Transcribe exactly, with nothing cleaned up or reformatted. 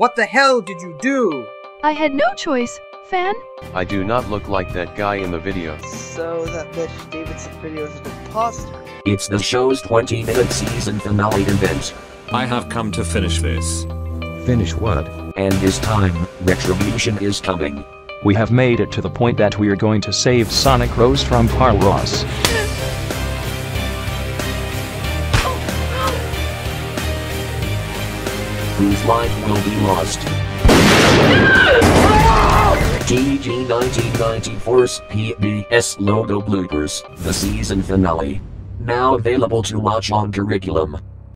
What the hell did you do? I had no choice, fan. I do not look like that guy in the video. So that Mitch Davidson video is an imposter. It's the show's twenty minute season finale event. I have come to finish this. Finish what? And this time, retribution is coming. We have made it to the point that we are going to save Sonic Rose from Carl Ross. Whose life will be lost? T E G nineteen ninety-four's P B S logo bloopers, the season finale. Now available to watch on Curriculum.